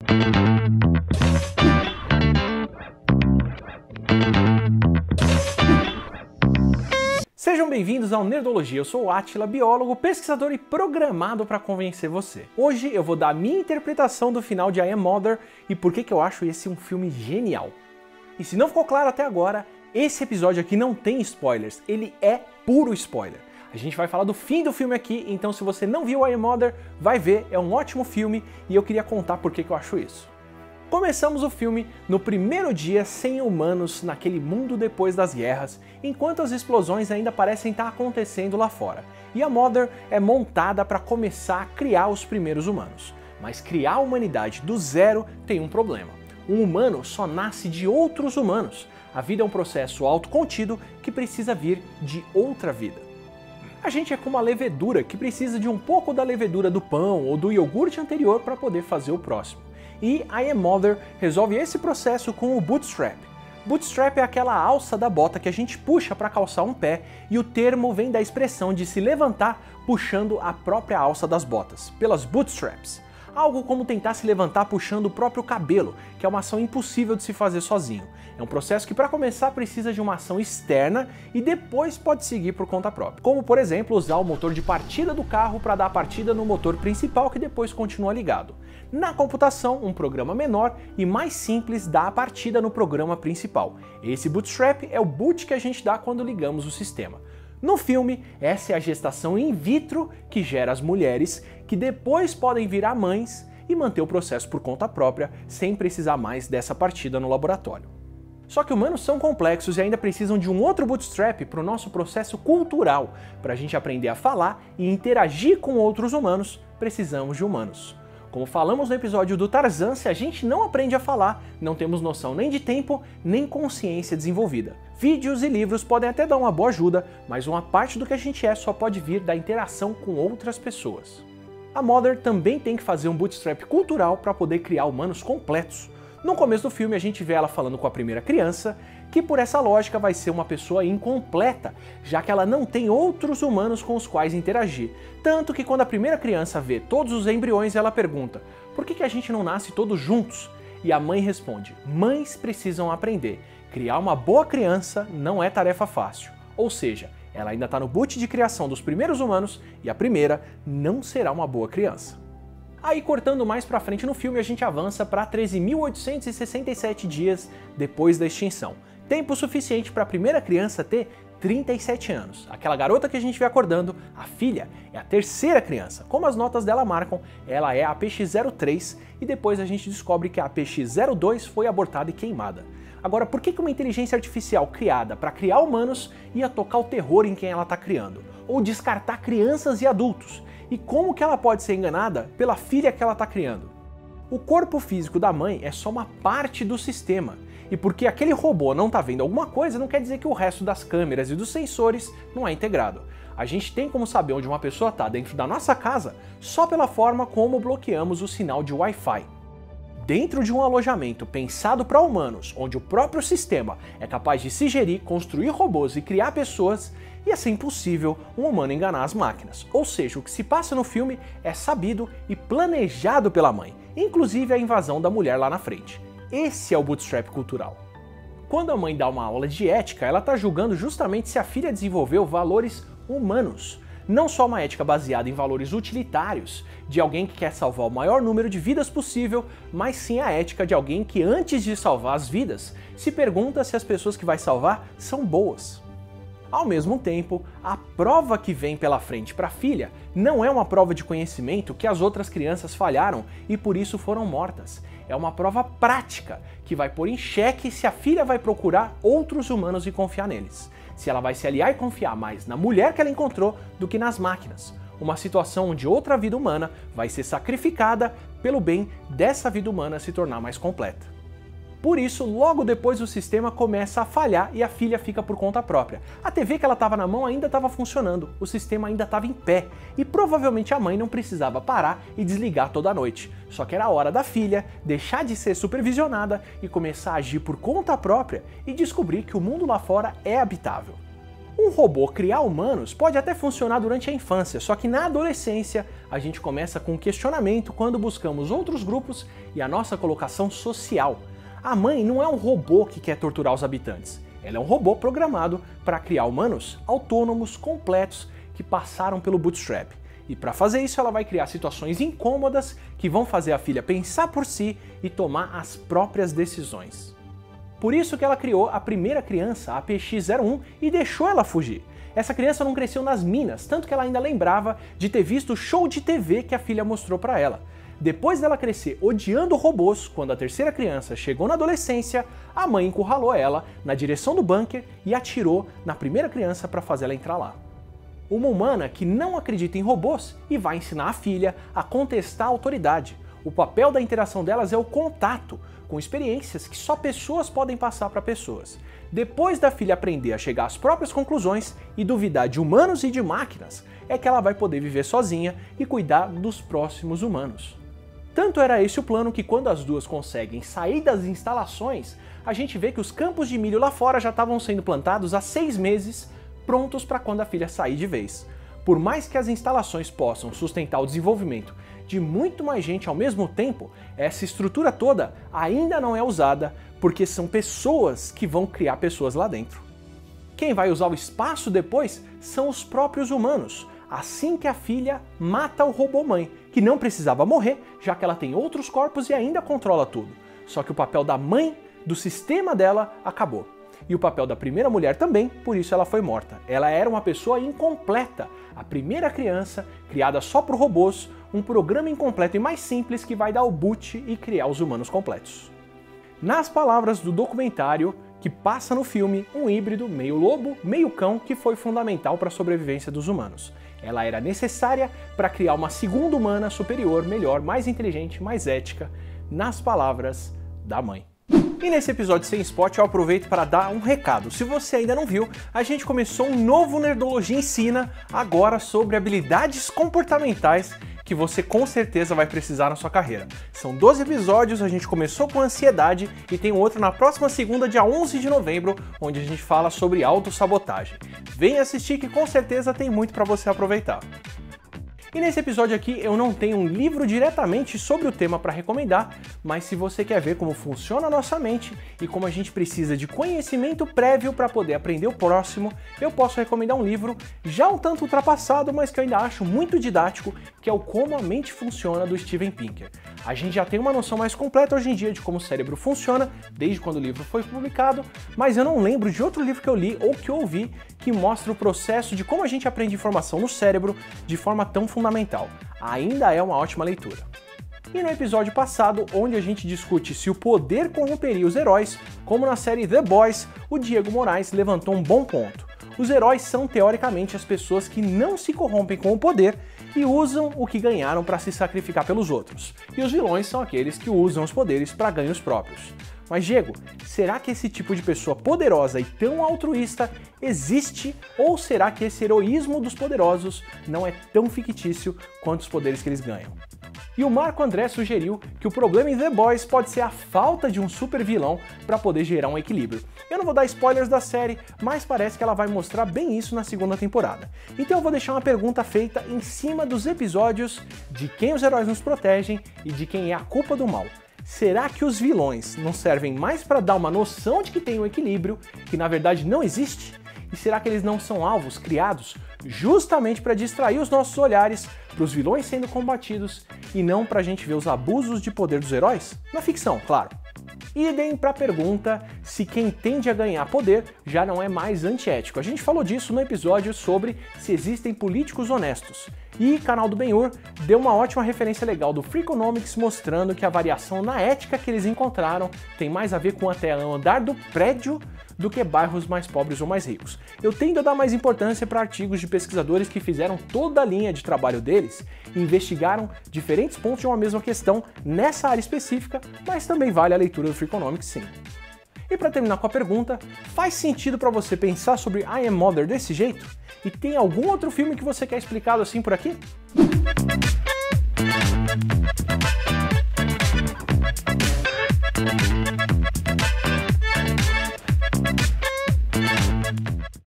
Sejam bem-vindos ao Nerdologia, eu sou o Átila, biólogo, pesquisador e programado para convencer você. Hoje eu vou dar a minha interpretação do final de I Am Mother e por que eu acho esse um filme genial. E se não ficou claro até agora, esse episódio aqui não tem spoilers, ele é puro spoiler. A gente vai falar do fim do filme aqui, então se você não viu I Am Mother, vai ver, é um ótimo filme e eu queria contar por que eu acho isso. Começamos o filme no primeiro dia sem humanos naquele mundo depois das guerras, enquanto as explosões ainda parecem estar acontecendo lá fora. E a Mother é montada para começar a criar os primeiros humanos. Mas criar a humanidade do zero tem um problema. Um humano só nasce de outros humanos. A vida é um processo autocontido que precisa vir de outra vida. A gente é como a levedura que precisa de um pouco da levedura do pão ou do iogurte anterior para poder fazer o próximo. E I Am Mother resolve esse processo com o bootstrap. Bootstrap é aquela alça da bota que a gente puxa para calçar um pé e o termo vem da expressão de se levantar puxando a própria alça das botas, pelas bootstraps. Algo como tentar se levantar puxando o próprio cabelo, que é uma ação impossível de se fazer sozinho. É um processo que para começar precisa de uma ação externa e depois pode seguir por conta própria. Como por exemplo usar o motor de partida do carro para dar a partida no motor principal que depois continua ligado. Na computação, um programa menor e mais simples dá a partida no programa principal. Esse bootstrap é o boot que a gente dá quando ligamos o sistema. No filme, essa é a gestação in vitro que gera as mulheres, que depois podem virar mães e manter o processo por conta própria, sem precisar mais dessa partida no laboratório. Só que humanos são complexos e ainda precisam de um outro bootstrap para o nosso processo cultural. Para a gente aprender a falar e interagir com outros humanos, precisamos de humanos. Como falamos no episódio do Tarzan, se a gente não aprende a falar, não temos noção nem de tempo, nem consciência desenvolvida. Vídeos e livros podem até dar uma boa ajuda, mas uma parte do que a gente é só pode vir da interação com outras pessoas. A Mother também tem que fazer um bootstrap cultural para poder criar humanos completos. No começo do filme a gente vê ela falando com a primeira criança, que por essa lógica vai ser uma pessoa incompleta, já que ela não tem outros humanos com os quais interagir. Tanto que quando a primeira criança vê todos os embriões, ela pergunta: por que a gente não nasce todos juntos? E a mãe responde: mães precisam aprender. Criar uma boa criança não é tarefa fácil. Ou seja, ela ainda está no boot de criação dos primeiros humanos e a primeira não será uma boa criança. Aí, cortando mais pra frente no filme, a gente avança para 13.867 dias depois da extinção. Tempo suficiente para a primeira criança ter 37 anos. Aquela garota que a gente vê acordando, a filha, é a terceira criança. Como as notas dela marcam, ela é a APX-03 e depois a gente descobre que a APX-02 foi abortada e queimada. Agora, por que uma inteligência artificial criada para criar humanos ia tocar o terror em quem ela está criando? Ou descartar crianças e adultos? E como que ela pode ser enganada pela filha que ela está criando? O corpo físico da mãe é só uma parte do sistema. E porque aquele robô não está vendo alguma coisa, não quer dizer que o resto das câmeras e dos sensores não é integrado. A gente tem como saber onde uma pessoa está dentro da nossa casa só pela forma como bloqueamos o sinal de Wi-Fi. Dentro de um alojamento pensado para humanos, onde o próprio sistema é capaz de se gerir, construir robôs e criar pessoas, ia ser impossível um humano enganar as máquinas. Ou seja, o que se passa no filme é sabido e planejado pela mãe, inclusive a invasão da mulher lá na frente. Esse é o bootstrap cultural. Quando a mãe dá uma aula de ética, ela está julgando justamente se a filha desenvolveu valores humanos. Não só uma ética baseada em valores utilitários, de alguém que quer salvar o maior número de vidas possível, mas sim a ética de alguém que antes de salvar as vidas, se pergunta se as pessoas que vai salvar são boas. Ao mesmo tempo, a prova que vem pela frente para a filha não é uma prova de conhecimento que as outras crianças falharam e por isso foram mortas. É uma prova prática que vai pôr em xeque se a filha vai procurar outros humanos e confiar neles. Se ela vai se aliar e confiar mais na mulher que ela encontrou do que nas máquinas. Uma situação onde outra vida humana vai ser sacrificada pelo bem dessa vida humana se tornar mais completa. Por isso, logo depois o sistema começa a falhar e a filha fica por conta própria. A TV que ela estava na mão ainda estava funcionando, o sistema ainda estava em pé e provavelmente a mãe não precisava parar e desligar toda a noite. Só que era a hora da filha deixar de ser supervisionada e começar a agir por conta própria e descobrir que o mundo lá fora é habitável. Um robô criar humanos pode até funcionar durante a infância, só que na adolescência a gente começa com um questionamento quando buscamos outros grupos e a nossa colocação social. A mãe não é um robô que quer torturar os habitantes, ela é um robô programado para criar humanos autônomos, completos, que passaram pelo bootstrap. E para fazer isso ela vai criar situações incômodas que vão fazer a filha pensar por si e tomar as próprias decisões. Por isso que ela criou a primeira criança, a PX-01, e deixou ela fugir. Essa criança não cresceu nas minas, tanto que ela ainda lembrava de ter visto o show de TV que a filha mostrou para ela. Depois dela crescer odiando robôs, quando a terceira criança chegou na adolescência, a mãe encurralou ela na direção do bunker e atirou na primeira criança para fazer ela entrar lá. Uma humana que não acredita em robôs e vai ensinar a filha a contestar a autoridade. O papel da interação delas é o contato, com experiências que só pessoas podem passar para pessoas. Depois da filha aprender a chegar às próprias conclusões e duvidar de humanos e de máquinas, é que ela vai poder viver sozinha e cuidar dos próximos humanos. Tanto era esse o plano que quando as duas conseguem sair das instalações, a gente vê que os campos de milho lá fora já estavam sendo plantados há 6 meses, prontos para quando a filha sair de vez. Por mais que as instalações possam sustentar o desenvolvimento de muito mais gente ao mesmo tempo, essa estrutura toda ainda não é usada porque são pessoas que vão criar pessoas lá dentro. Quem vai usar o espaço depois são os próprios humanos, assim que a filha mata o robô-mãe, que não precisava morrer, já que ela tem outros corpos e ainda controla tudo. Só que o papel da mãe, do sistema dela, acabou. E o papel da primeira mulher também, por isso ela foi morta. Ela era uma pessoa incompleta, a primeira criança criada só por robôs, um programa incompleto e mais simples que vai dar o boot e criar os humanos completos. Nas palavras do documentário que passa no filme, um híbrido meio lobo, meio cão que foi fundamental para a sobrevivência dos humanos. Ela era necessária para criar uma segunda humana superior, melhor, mais inteligente, mais ética, nas palavras da mãe. E nesse episódio sem spot eu aproveito para dar um recado. Se você ainda não viu, a gente começou um novo Nerdologia Ensina agora sobre habilidades comportamentais que você com certeza vai precisar na sua carreira. São 12 episódios, a gente começou com ansiedade e tem outro na próxima segunda, dia 11 de novembro, onde a gente fala sobre autossabotagem. Vem assistir que com certeza tem muito para você aproveitar. E nesse episódio aqui eu não tenho um livro diretamente sobre o tema para recomendar, mas se você quer ver como funciona a nossa mente e como a gente precisa de conhecimento prévio para poder aprender o próximo, eu posso recomendar um livro já um tanto ultrapassado, mas que eu ainda acho muito didático, que é o Como a Mente Funciona, do Steven Pinker. A gente já tem uma noção mais completa hoje em dia de como o cérebro funciona, desde quando o livro foi publicado, mas eu não lembro de outro livro que eu li ou que eu ouvi que mostra o processo de como a gente aprende informação no cérebro de forma tão fundamental. Ainda é uma ótima leitura. E no episódio passado, onde a gente discute se o poder corromperia os heróis, como na série The Boys, o Diego Moraes levantou um bom ponto. Os heróis são, teoricamente, as pessoas que não se corrompem com o poder e usam o que ganharam para se sacrificar pelos outros. E os vilões são aqueles que usam os poderes para ganhos próprios. Mas, Diego, será que esse tipo de pessoa poderosa e tão altruísta existe? Ou será que esse heroísmo dos poderosos não é tão fictício quanto os poderes que eles ganham? E o Marco André sugeriu que o problema em The Boys pode ser a falta de um super vilão para poder gerar um equilíbrio. Eu não vou dar spoilers da série, mas parece que ela vai mostrar bem isso na segunda temporada. Então eu vou deixar uma pergunta feita em cima dos episódios de quem os heróis nos protegem e de quem é a culpa do mal. Será que os vilões não servem mais para dar uma noção de que tem um equilíbrio, que na verdade não existe? E será que eles não são alvos criados justamente para distrair os nossos olhares para os vilões sendo combatidos e não para a gente ver os abusos de poder dos heróis? Na ficção, claro. Idem para a pergunta se quem tende a ganhar poder já não é mais antiético. A gente falou disso no episódio sobre se existem políticos honestos. E o canal do Ben-Hur deu uma ótima referência legal do Freakonomics mostrando que a variação na ética que eles encontraram tem mais a ver com até o andar do prédio do que bairros mais pobres ou mais ricos. Eu tendo a dar mais importância para artigos de pesquisadores que fizeram toda a linha de trabalho deles e investigaram diferentes pontos de uma mesma questão nessa área específica, mas também vale a leitura do Freakonomics sim. E para terminar com a pergunta, faz sentido para você pensar sobre I Am Mother desse jeito? E tem algum outro filme que você quer explicado assim por aqui?